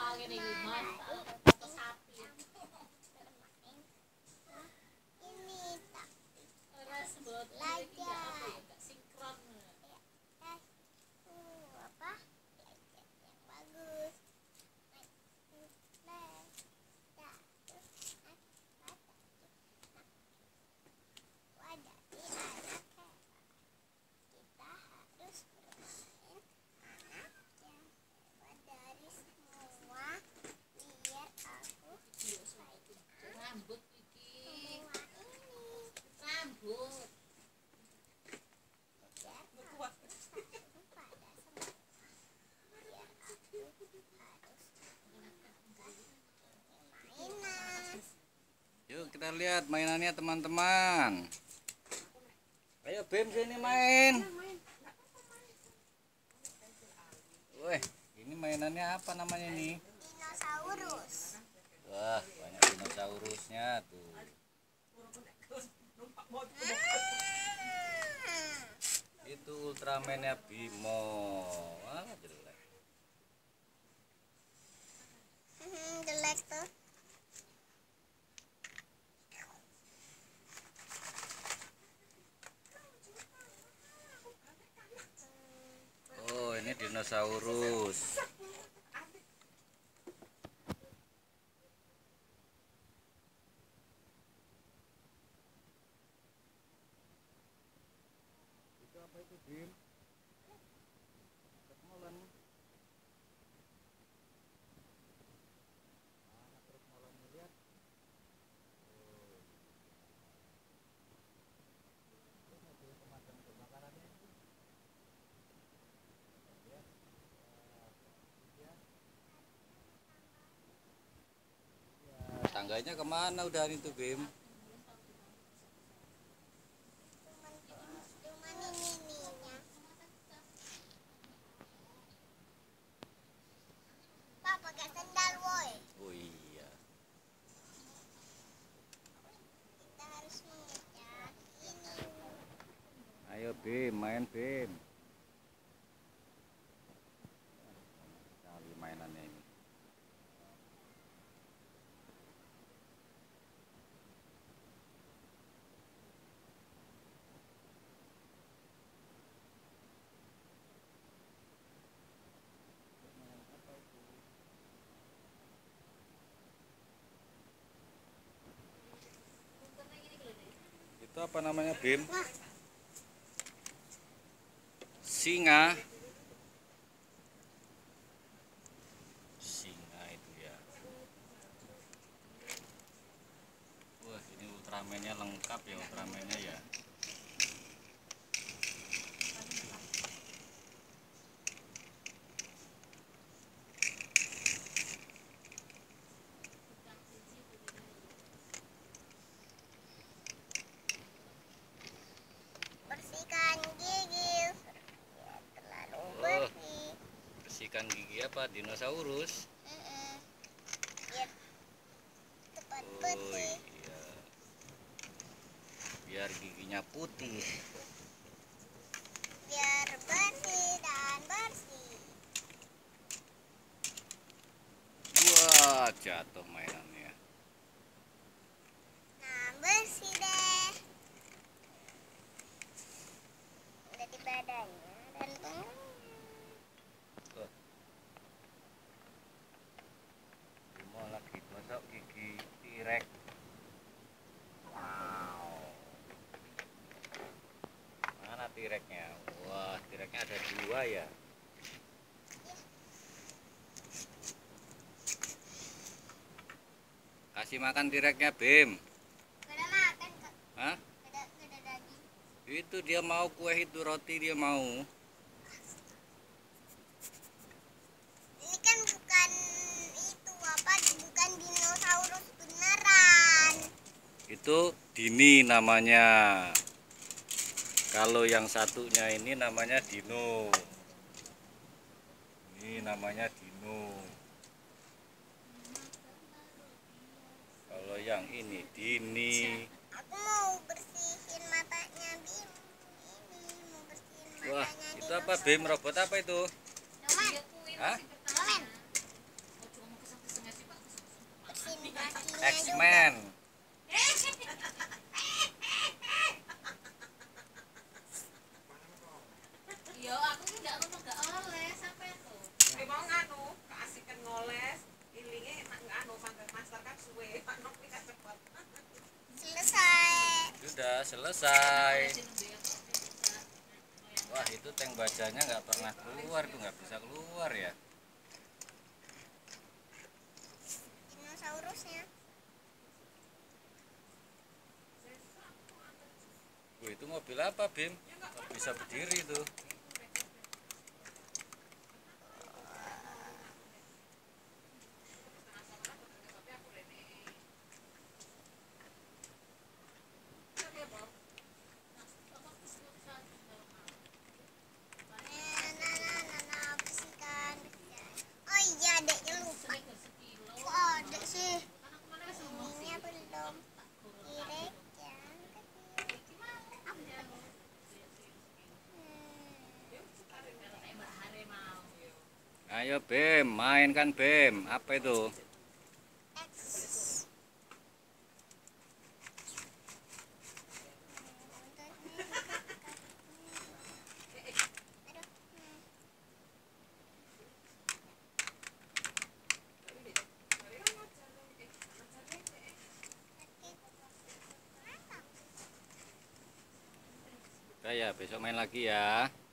Yuk kita lihat mainannya teman-teman. Ayo Bim sini main. Weh, ini mainannya apa namanya ini? Dinosaurus. Wah, banyak dinosaurusnya tuh. Itu Ultraman-nya Bimo. Wah, jelek. Jelek tuh. Oh, ini dinosaurus. Itu apa itu, Bim? Molen. Mana truk molen, lihat? Oh, itu mobil pemadam kebakarannya itu. Lihat. Tangganya kemana udah itu Bim? Cuman ininya. Pak pakai sendal woi. Oh iya. Kita harus mengejar ini. Ayo Bim, main Bim. Sekali mainannya ini. Itu apa namanya Bim? Singa. Singa itu ya. Wah, ini Ultraman-nya lengkap ya, Ultraman-nya ya. Bersihkan gigi. Ya, terlalu Oh, bersih. bersihkan gigi apa? Dinosaurus. Biar cepat Oh bersih. iya. Biar giginya putih. Biar bersih dan bersih. Wah, jatuh mainannya. Nah, bersih deh. Udah di badannya dan Tuh. Bimo lagi gosok gigi T-Rex. Wow. Mana T-Rex-nya? Wah, T-Rex-nya ada 2 ya. Kasih makan T-Rex-nya Bim. gak ada makan kak. Hah? Gak ada daging. Itu dia mau kue itu roti dia mau. Ini kan bukan itu apa? Bukan dinosaurus beneran. Itu Dini namanya. Kalau yang satunya ini namanya Dino. Ini namanya Dino. Kalau yang ini Dini. Aku mau bersihin matanya Bim. Ini mau bersihin Wah, matanya itu apa Bim? Robot apa itu? Snowman. Hah? Snowman. X-Men. Yo aku ki ndak ngono gak oleh sampai tuh. Mau nganu, keasikan ngoles, ilinge nganu master kan suwe, manuk iki kan cepet. Selesai. Sudah selesai. Wah, itu tank bajanya nggak pernah keluar tuh, nggak bisa keluar ya. Dinosaurusnya. Wih, itu mobil apa, Bim? Kok bisa berdiri tuh? Nah, bersihkan. Oh iya, adeknya lupa. Kok ada sih? Ininya belum. Irek yang kecil. Ayo, Bim, main kan, Bim. Apa itu? X. Udah ya, besok main lagi ya.